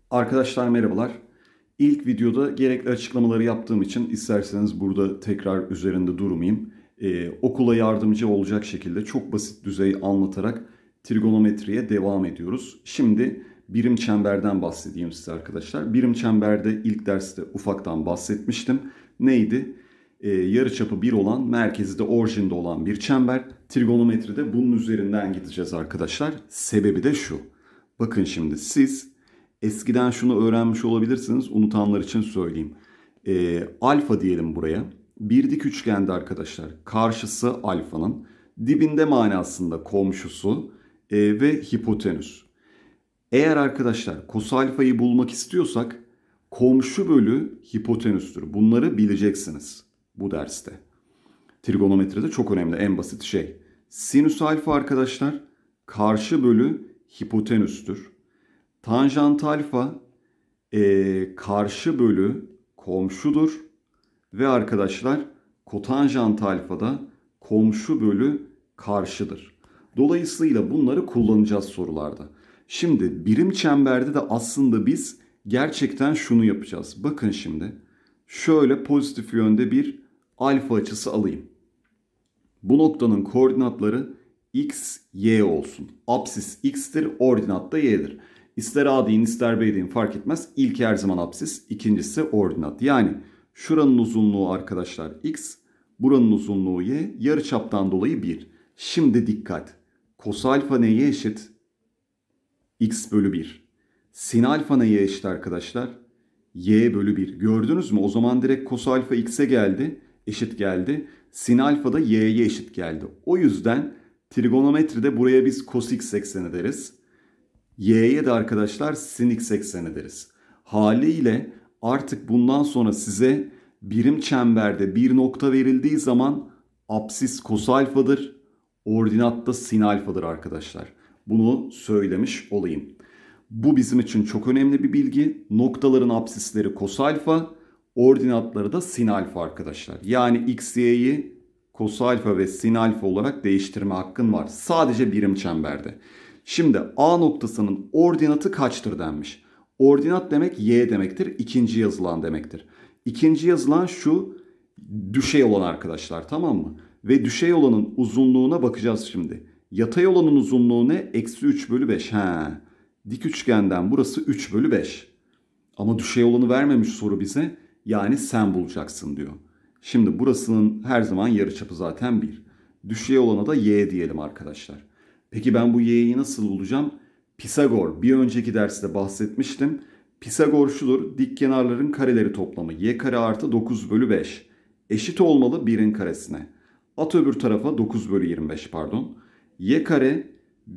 Arkadaşlar merhabalar. İlk videoda gerekli açıklamaları yaptığım için isterseniz burada tekrar üzerinde durmayayım. Okula yardımcı olacak şekilde çok basit düzey anlatarak trigonometriye devam ediyoruz. Şimdi birim çemberden bahsedeyim size arkadaşlar. Birim çemberde ilk derste ufaktan bahsetmiştim. Neydi? Yarıçapı 1 olan, merkezi de orijinde olan bir çember. Trigonometride bunun üzerinden gideceğiz arkadaşlar. Sebebi de şu. Bakın şimdi siz eskiden şunu öğrenmiş olabilirsiniz. Unutanlar için söyleyeyim. Alfa diyelim buraya. Bir dik üçgende arkadaşlar. Karşısı alfanın. Dibinde manasında komşusu ve hipotenüs. Eğer arkadaşlar kos alfayı bulmak istiyorsak komşu bölü hipotenüstür. Bunları bileceksiniz bu derste. Trigonometride çok önemli en basit şey. Sinüs alfa arkadaşlar karşı bölü hipotenüstür. Tanjant alfa karşı bölü komşudur. Ve arkadaşlar kotanjant alfa da komşu bölü karşıdır. Dolayısıyla bunları kullanacağız sorularda. Şimdi birim çemberde de aslında biz gerçekten şunu yapacağız. Bakın şimdi şöyle pozitif yönde bir alfa açısı alayım. Bu noktanın koordinatları x, y olsun. Apsis x'tir, ordinat da y'dir. İster A deyin ister B deyin fark etmez. İlk her zaman apsis, ikincisi ordinat. Yani şuranın uzunluğu arkadaşlar x, buranın uzunluğu y, yarıçaptan dolayı 1. Şimdi dikkat. Kos alfa neye eşit? X bölü 1. Sin alfa neye eşit arkadaşlar? Y bölü 1. Gördünüz mü? O zaman direkt kos alfa x'e geldi, eşit geldi. Sin alfa da y'ye eşit geldi. O yüzden trigonometride buraya biz cos x ekseni deriz. Y'ye de arkadaşlar sin x ekseni deriz. Haliyle artık bundan sonra size birim çemberde bir nokta verildiği zaman apsis kos alfadır, ordinat da sin alfadır arkadaşlar. Bunu söylemiş olayım. Bu bizim için çok önemli bir bilgi. Noktaların apsisleri kos alfa, ordinatları da sin alfa arkadaşlar. Yani x, y'yi kos alfa ve sin alfa olarak değiştirme hakkın var. Sadece birim çemberde. Şimdi A noktasının ordinatı kaçtır denmiş. Ordinat demek y demektir. İkinci yazılan demektir. İkinci yazılan şu düşey olan arkadaşlar, tamam mı? Ve düşey olanın uzunluğuna bakacağız şimdi. Yatay olanın uzunluğu ne? Eksi 3 bölü 5. Dik üçgenden burası 3 bölü 5. Ama düşey olanı vermemiş soru bize. Yani sen bulacaksın diyor. Şimdi burasının her zaman yarıçapı zaten 1. Düşey olana da y diyelim arkadaşlar. Peki ben bu y'yi nasıl bulacağım? Pisagor. Bir önceki derste bahsetmiştim. Pisagor şudur. Dik kenarların kareleri toplamı. Y kare artı 9 bölü 5. Eşit olmalı 1'in karesine. At öbür tarafa 9 bölü 25 pardon. Y kare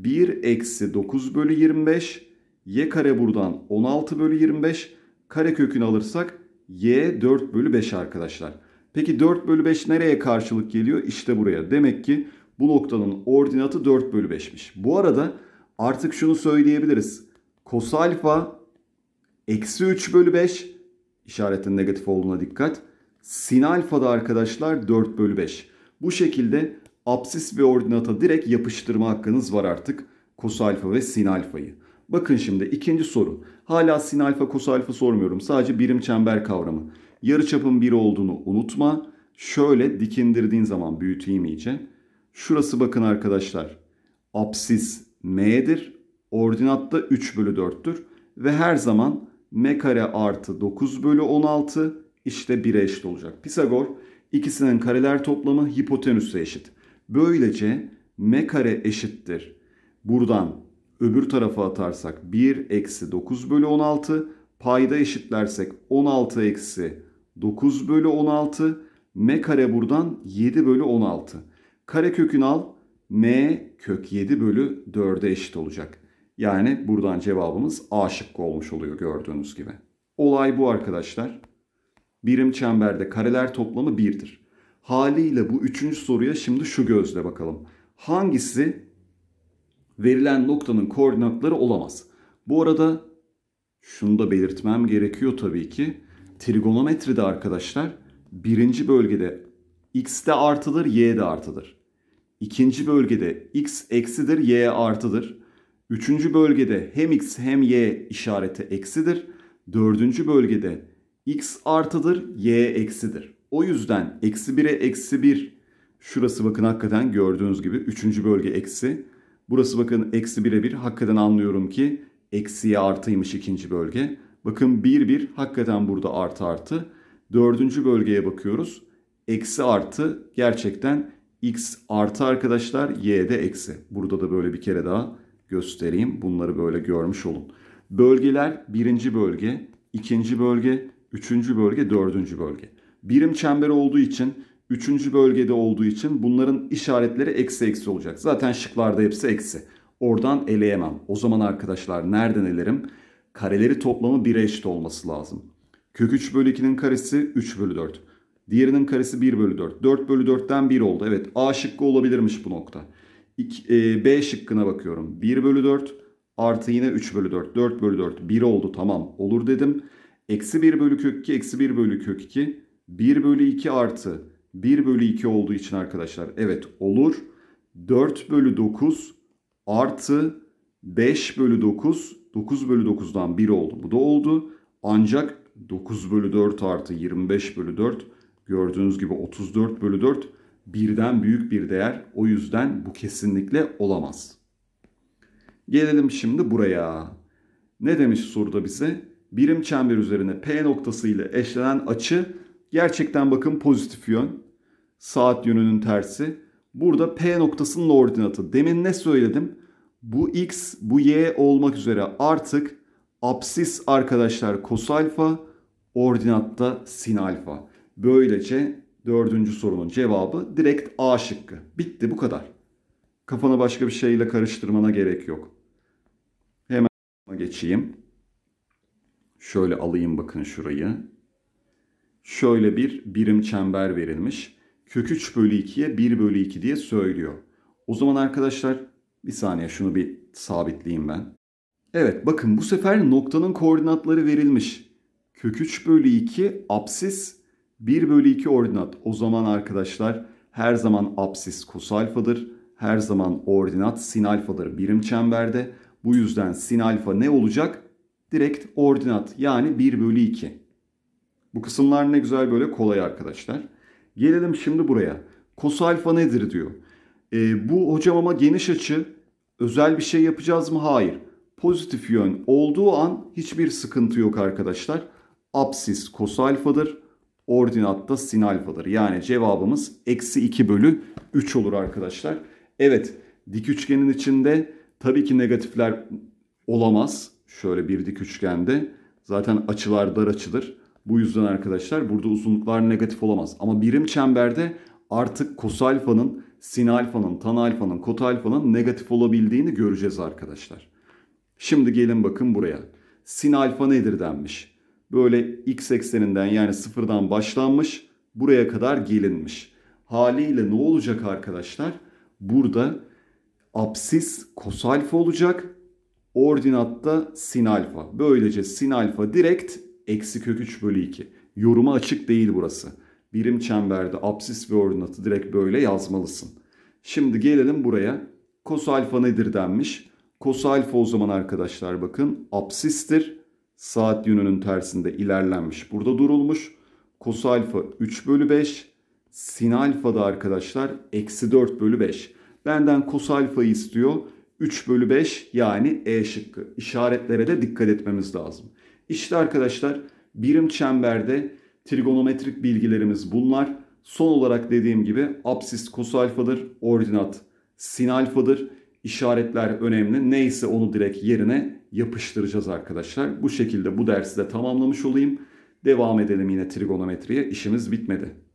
1 eksi 9 bölü 25. Y kare buradan 16 bölü 25. Kare kökünü alırsak y 4 bölü 5 arkadaşlar. Peki 4 bölü 5 nereye karşılık geliyor? İşte buraya. Demek ki bu noktanın ordinatı 4 bölü 5'miş. Bu arada artık şunu söyleyebiliriz. Kos alfa eksi 3 bölü 5, işaretin negatif olduğuna dikkat. Sin alfa da arkadaşlar 4 bölü 5. Bu şekilde apsis ve ordinata direkt yapıştırma hakkınız var artık. Kos alfa ve sin alfayı. Bakın şimdi ikinci soru. Hala sin alfa kos alfa sormuyorum. Sadece birim çember kavramı. Yarıçapın 1 olduğunu unutma. Şöyle dikindirdiğin zaman büyüteyim iyice. Şurası bakın arkadaşlar. Apsis m'dir. Ordinat da 3 bölü 4'tür. Ve her zaman m kare artı 9 bölü 16 işte 1'e eşit olacak. Pisagor ikisinin kareler toplamı hipotenüse eşit. Böylece m kare eşittir. Buradan öbür tarafa atarsak 1 eksi 9 bölü 16. Payda eşitlersek 16 eksi 9 bölü 16. M kare buradan 7 bölü 16. Karekökünü al. M kök 7 bölü 4'e eşit olacak. Yani buradan cevabımız A şıkkı olmuş oluyor gördüğünüz gibi. Olay bu arkadaşlar. Birim çemberde kareler toplamı 1'dir. Haliyle bu üçüncü soruya şimdi şu gözle bakalım. Hangisi verilen noktanın koordinatları olamaz? Bu arada şunu da belirtmem gerekiyor tabii ki. Trigonometride arkadaşlar birinci bölgede x de artıdır, y de artıdır. İkinci bölgede x eksidir, y artıdır. Üçüncü bölgede hem x hem y işareti eksidir. Dördüncü bölgede x artıdır, y eksidir. O yüzden eksi 1'e eksi 1. Şurası bakın hakikaten gördüğünüz gibi üçüncü bölge eksi. Burası bakın eksi 1'e 1. Hakikaten anlıyorum ki eksiye artıymış ikinci bölge. Bakın 1 1 hakikaten burada artı artı. Dördüncü bölgeye bakıyoruz. Eksi artı gerçekten x artı arkadaşlar, y de eksi. Burada da böyle bir kere daha göstereyim. Bunları böyle görmüş olun. Bölgeler birinci bölge, ikinci bölge, üçüncü bölge, dördüncü bölge. Birim çember olduğu için, üçüncü bölgede olduğu için bunların işaretleri eksi eksi olacak. Zaten şıklarda hepsi eksi. Oradan eleyemem. O zaman arkadaşlar nereden elerim? Kareleri toplamı 1'e eşit olması lazım. Kök 3 bölü 2'nin karesi 3 bölü 4. Diğerinin karesi 1 bölü 4. 4 bölü 4'ten 1 oldu. Evet, A şıkkı olabilirmiş bu nokta. B şıkkına bakıyorum. 1 bölü 4 artı yine 3 bölü 4. 4 bölü 4 1 oldu, tamam olur dedim. Eksi 1 bölü kök 2 eksi 1 bölü kök 2. 1 bölü 2 artı 1 bölü 2 olduğu için arkadaşlar evet olur. 4 bölü 9 artı 5 bölü 9. 9 bölü 9'dan 1 oldu. Bu da oldu. Ancak 9 bölü 4 artı 25 bölü 4 gördüğünüz gibi 34 bölü 4 birden büyük bir değer. O yüzden bu kesinlikle olamaz. Gelelim şimdi buraya. Ne demiş soruda bize? Birim çember üzerine P noktası ile eşlenen açı gerçekten bakın pozitif yön. Saat yönünün tersi. Burada P noktasının ordinatı. Demin ne söyledim? Bu x, bu y olmak üzere artık apsis arkadaşlar kos alfa, ordinatta sin alfa. Böylece dördüncü sorunun cevabı direkt A şıkkı. Bitti, bu kadar. Kafana başka bir şeyle karıştırmana gerek yok. Hemen geçeyim. Şöyle alayım bakın şurayı. Şöyle bir birim çember verilmiş. Kök 3 bölü 2'ye 1 bölü 2 diye söylüyor. O zaman arkadaşlar bir saniye şunu bir sabitleyeyim ben. Evet bakın bu sefer noktanın koordinatları verilmiş. Kök 3 bölü 2 apsis 1 bölü 2 ordinat. O zaman arkadaşlar her zaman apsis kos alfadır. Her zaman ordinat sin alfadır birim çemberde. Bu yüzden sin alfa ne olacak? Direkt ordinat, yani 1 bölü 2. Bu kısımlar ne güzel böyle kolay arkadaşlar. Gelelim şimdi buraya. Kos alfa nedir diyor. Bu hocam ama geniş açı, özel bir şey yapacağız mı? Hayır. Pozitif yön olduğu an hiçbir sıkıntı yok arkadaşlar. Apsis kos alfadır. Ordinatta sin alfadır. Yani cevabımız eksi 2 bölü 3 olur arkadaşlar. Evet, dik üçgenin içinde tabii ki negatifler olamaz. Şöyle bir dik üçgende zaten açılar dar açıdır. Bu yüzden arkadaşlar burada uzunluklar negatif olamaz. Ama birim çemberde artık kos alfanın, sin alfanın, tan alfanın, kot alfanın negatif olabildiğini göreceğiz arkadaşlar. Şimdi gelin bakın buraya. Sin alfa nedir denmiş. Böyle x ekseninden yani sıfırdan başlanmış, buraya kadar gelinmiş. Haliyle ne olacak arkadaşlar? Burada apsis kos alfa olacak. Ordinatta sin alfa. Böylece sin alfa direkt eksi kök 3 bölü 2. Yoruma açık değil burası. Birim çemberde apsis ve ordinatı direkt böyle yazmalısın. Şimdi gelelim buraya. Kos alfa nedir denmiş. Kos alfa o zaman arkadaşlar bakın apsistir. Saat yönünün tersinde ilerlenmiş. Burada durulmuş. Kos alfa 3 bölü 5. Sin alfa da arkadaşlar eksi 4 bölü 5. Benden kos alfayı istiyor. 3 bölü 5 yani E şıkkı. İşaretlere de dikkat etmemiz lazım. İşte arkadaşlar birim çemberde trigonometrik bilgilerimiz bunlar. Son olarak dediğim gibi apsis kos alfadır. Ordinat sin alfadır. İşaretler önemli. Neyse onu direkt yerine yapıştıracağız arkadaşlar. Bu şekilde bu dersi de tamamlamış olayım. Devam edelim yine trigonometriye. İşimiz bitmedi.